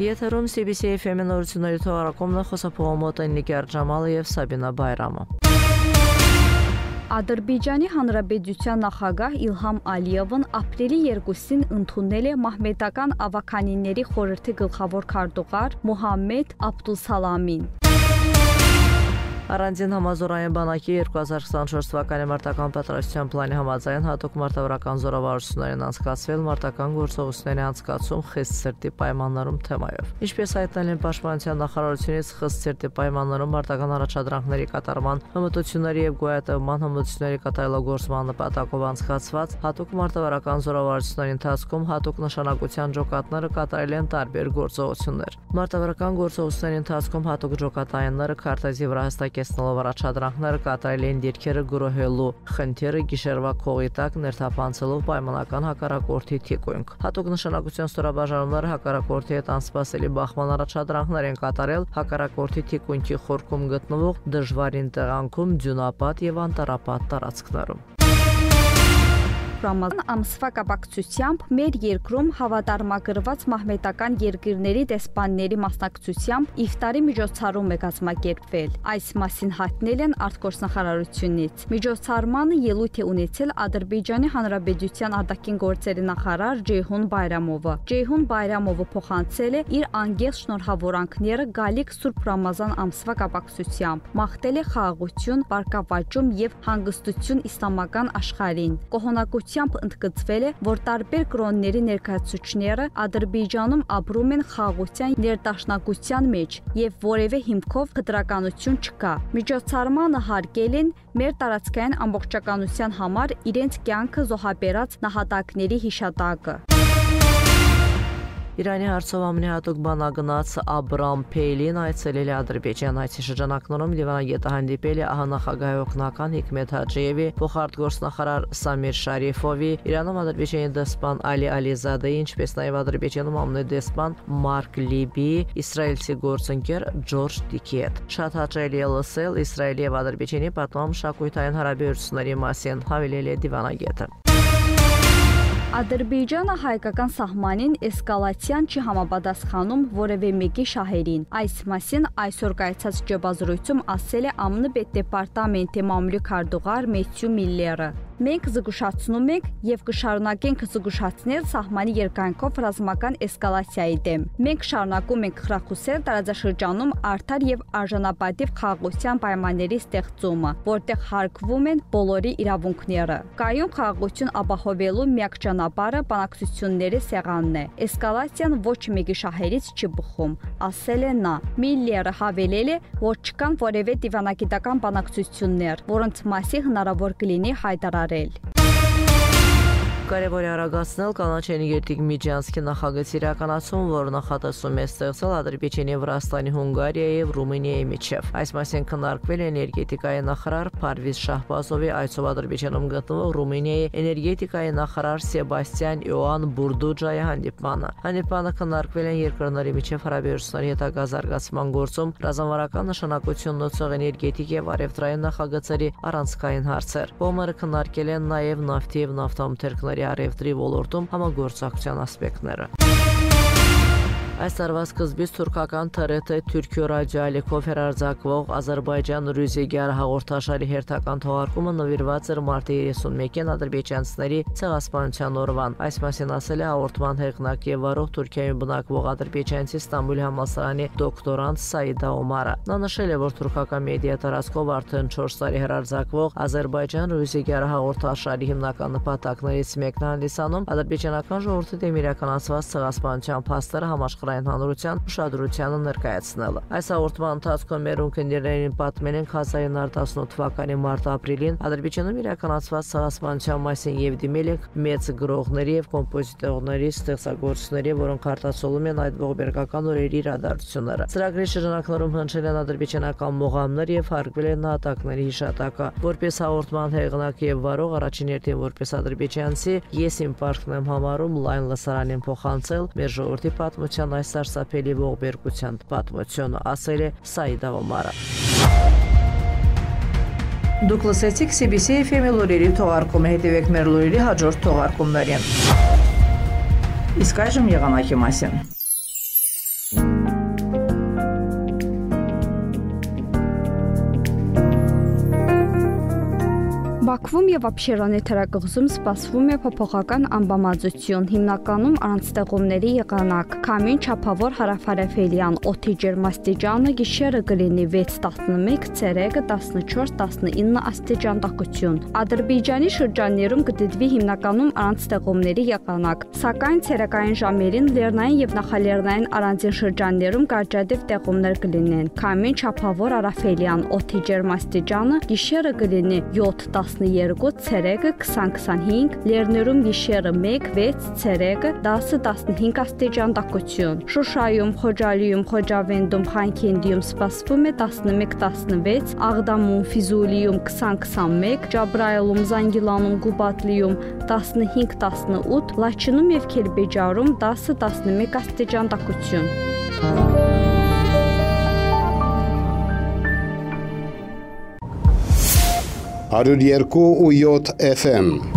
Եթերում CBC FM-ի նորությունների թողարկումն է, խոսափողամոտ են Նիգար Ջամալը եւ Սաբինա Բայրամը։ Ադրբեջանի Հանրապետության նախագահ Իլհամ Ալիևն ապրիլի 2-ին ընդունել է մահմեդական ավականիների խորհրդի գլխավոր քարտուղար Մոհամմեդ Աբդուլսալամին։ Առանձին համազորային բանակի 2024 թվականի մարտական պատրաստության պլանի համաձայն հատուկ մարտավարական զորավարություններին անցկացվել մարտական գործողությունների անցկացում խիստ սրտի պայմաններում թեմայով։ Ինչպես հայտնել են Պաշտպանության նախարարությունից, խիստ սրտի պայմաններում մարտական առաջադրանքների կատարման, հմտությունների եւ գոյատևման հմտությունների կատարելագործման նպատակով անցկացված հատուկ մարտավարական զորավարությունների ընթացքում հատուկ նշանակության ջոկատները կատարել են տարբեր գործողություններ։ Մարտավարական գործողությունների ընթացքում հատուկ ջոկատայինները քարտեզի վրա հստակեցնելով առաջադրանքները կատարել են դիրքերը գրոհելու խնդիրը գիշերվա քողի տակ ներթափանցելով պայմանական հակառակորդի թիկունք։ Հատուկ նշանակության ստորաբաժանումները հակառակորդի հետ անսպասելի բախման առաջադրանքներ են կատարել հակառակորդի թիկունքի խորքում գտնվող դժվարին տեղանքում, դյունապատ եւ անտառապատ տարածքներում։ Ռամազան ամսվա կապակցությամբ մեր երկրում հավատարմագրված մահմեդական երկրների դեսպանների մասնակցությամբ իֆտարի միջոցառում է կազմակերպվել։ Այս մասին հայտնել են արտգործնախարարությունից։ Միջոցառմանը ելույթ է ունեցել Ադրբեջանի Հանրապետության արտաքին գործերի նախարար Ջեյհուն Բայրամովը։ Ջեյհուն Բայրամովը փոխանցել է իր անգեղ շնորհավորանքները գալիք Սուրբ Ռամազան ամսվա կապակցությամբ։ Մաղթել է խաղաղություն, բարգավաճում եւ հանգստություն իսլամական աշխարհին։ Ընդգծվել է, որ տարբեր կրոնների ներկայացուցիչները Ադրբեջանում ապրում են խաղաղության ներդաշնակության մեջ եւ որևէ հիմքով խտրականություն չկա։ Միջոցառմանը հարգել են մեր տարածքային ամբողջականության համար իրենց կյանքը զոհաբերած նահատակների հիշատակը։ Իրանի հարցով ամենահատուկ բանագնաց Աբրամ Փեյլին այցելել է Ադրբեջան։ Այցի շրջանակներում դիվանագետը հանդիպել է ԱՀ նախագահի օգնական Հիկմեթ Հաջիևի, փոխարտգործնախարար Սամիր Շարիֆովի, Իրանում Ադրբեջանի դեսպան Ալի Ալիզադեի, ինչպես նաև Ադրբեջանում ԱՄՆ դեսպան Մարկ Լիբիի, իսրայելցի գործընկեր Ջորջ Դիկի հետ։ Շատ հաճելի է լսել Իսրայելի եւ Ադրբեջանի պատմամշակութային հարաբերությունների մասին, հավելել է դիվանագետը։ Ադրբեջանը հայկական սահմանին էսկալացիան չի համապատասխանում որևէ մեկի շահերին։ Այս մասին այսօր կայացած ջոբազրույցում ասել է ԱՄՆ պետդեպարտամենտի մամուլի քարտուղար Մեթյու Միլլերը։ Մենք զգուշացնում ենք եւ կշարունակենք զգուշացնել սահմանի երկայնքով ռազմական էսկալացիայի դեմ։ Մենք շարունակում ենք խրախուսել տարածաշրջանում արդար եւ արժանապատիվ խաղաղության պայմանների ստեղծումը, որտեղ հարգվում են բոլորի իրավունքները։ Կայուն խաղաղություն ապահովելու միակ ճանապարհը բանակցությունների սեղանն է։ Էսկալացիան ոչ մեկի շահերից չի բխում, ասել է նա։ Միլլերը հավելել է, որ չկան որևէ դիվանագիտական բանակցություններ, որոնց մասի հնարավոր կլինի հայտարարել։ Կարևոր է արագացնել կանաչ էներգետիկ միջանցքի նախագծի իրականացում, որը նախատեսում է ստեղծել Ադրբեջանի, Վրաստանի, Հունգարիայի եւ Ռումինիայի միջև։ Այս մասին քննարկվել է էներգետիկայի նախարար Փարվիզ Շահբազովի այցով Ադրբեջանում գտնվող Ռումինիայի էներգետիկայի նախարար Սեբաստիան Իոան Բուրդուջայի հանդիպմանը։ Հանդիպմանը քննարկվել են երկրների միջև հարաբերությունների հետագա զարգացման գործում ռազմավարական նշանակություն ունեցող էներգետիկ եւ առևտրային նախագծերի առանցքային հարցեր։ Կողմերը քննարկել են նաեւ նավթի եւ նավթամթերքների առևտրի ոլորտում համագործակցության ասպեկտները։ Այս տարվա սկզբից թուրքական ԹՌՏ Թուրքիո ռադիոալիքով հեռարձակվող Ադրբեջան-Ռուսիա հաղորդաշարի հերթական թողարկումը նվիրված էր մարտի 31-ին ադրբեջանցիների ցեղասպանության օրվան։ Այս մասին ասել է հաղորդման հեղինակ եւ վարող Թուրքիայում բնակվող ադրբեջանցի Ստամբուլի համալսարանի դոկտորանտ Սաիդա Օմարը։ Նա նշել է, որ թուրքական մեդիա տարածքով արդեն 4 տարի հեռարձակվող Ադրբեջան-Ռուսիա հաղորդաշարի հիմնական նպատակներից մեկն հանդիսանում ադրբեջանական ժողովրդի դեմ իրականացված ցեղասպանության փաստերը համաշխարհային հանրության ուշադրությանը ներկայացնելը։ Այս հաղորդման ընթացքում մեր ունկնդիրներին պատմել են 1918 թվականի մարտ-ապրիլին Ադրբեջանում իրականացված ցեղասպանության մասին եւ դիմել են մեծ գրողների եւ կոմպոզիտորների, ստեղծագործությունների, որոնք արտացոլում են այդ ողբերգական օրերի իրադարձությունները։ Ծրագրի շրջանակներում հնչել են ադրբեջանական մողամներ եւ հարգվել են նահատակների հիշատակը։ Որպես հաղորդման հեղինակ եւ վարող առաջին երթին որպես ադրբեջանցի, ես իմ պարտքն եմ համարում լայն լսարանին փոխանցել մեր ժողովրդի պատմության այս սարսափելի ողբերգության պատմությունը, ասել է Սաիդա Օմարը։ Դուք լսեցիք CBC FM-ի լուրերի թողարկումը, հետևեք մեր լուրերի հաջորդ թողարկումներին։ Իսկ այժմ եղանակի մասին։ Բաքվում եւ Աբշերոնի թերակղզում սպասվում է փոփոխական անբավարարություն, հիմնականում առանց ստեղումների եղանակ։ Քամին չափավոր հարավարևելյան, օդի ջերմաստիճանը գիշերը կլինի 6-11, ցերեկը 14-19 աստիճան տաքություն։ Ադրբեջանի շրջաններում կդիտվի հիմնականում առանց ստեղումների եղանակ, սակայն ցերեկային ժամերին լեռնային եւ նախալեռնային առանձին շրջաններում կարճատև տեղումներ կլինեն։ Քամին չափավոր հարավելյան, օդի ջերմաստիճանը գիշերը կլինի 7-12, ցերեկը 20-25, լեռներում գիշերը 1-6, ցերեկը 10-15 աստիճան տաքություն։ Շուշայում, Խոջալիում, Խոջավենդում, Խանքենդիում սպասվում է 11-16, Աղդամում, Ֆիզուլիում 20-21, Ջաբրայիլում, Զանգիլանում, Գուբատլիում 15-18, Լաչինում եւ Քելբեջարում 10-11 աստիճան տաքություն։ 102.7 FM